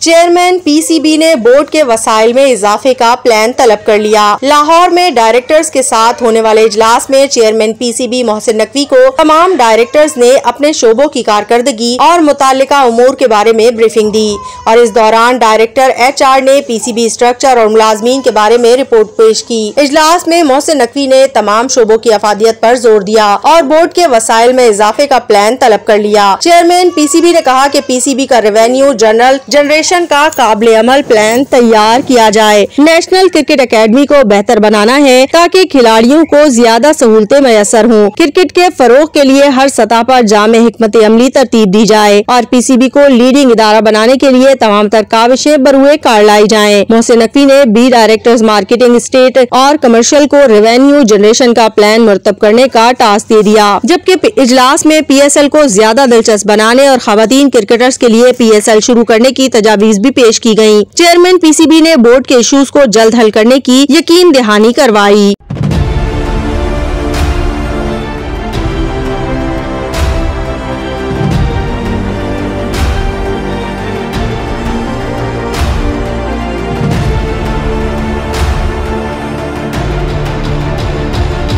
Chairman PCB ने board के वसाइल में इजाफे का प्लान तलब कर लिया। लाहौर में डायरेक्टर्स के साथ होने वाले इजलास में चेयरमैन पीसीबी मोहसिन नकवी को तमाम डायरेक्टर्स ने अपने शोबों की कारकर्दगी और मुताल्लिका उमूर के बारे में ब्रीफिंग दी और इस दौरान डायरेक्टर HR ने पीसीबी स्ट्रक्चर और मुलाजमीन के बारे में रिपोर्ट पेश की। इजलास में मोहसिन नकवी ने तमाम शोबों की अफादियत पर जोर दिया और बोर्ड के वसाइल में इजाफे का प्लान तलब कर लिया। चेयरमैन पीसीबी ने कहा कि पीसीबी का रेवेन्यू जनरेशन का काबिल अमल प्लान तैयार किया जाए। नेशनल क्रिकेट एकेडमी को बेहतर बनाना है ताकि खिलाड़ियों को ज्यादा सहूलतें मैसर हों। क्रिकेट के फरोग के लिए हर सतह पर जामे हिकमत अमली तरतीब दी जाए और पीसीबी को लीडिंग इदारा बनाने के लिए तमाम तर काविशें बरूए कार लाई जाएं। मोहसिन नकवी ने बी डायरेक्टर्स मार्केटिंग, स्टेट और कमर्शियल को रेवेन्यू जनरेशन का प्लान मुरतब करने का टास्क दे दिया, जबकि इजलास में PSL को ज्यादा दिलचस्प बनाने और खवातीन क्रिकेटर्स के लिए PSL शुरू करने की तजावीज भी पेश की गयी। चेयरमैन पीसीबी ने बोर्ड के इश्यूज को जल्द हल करने की यकीन दहानी करवाई।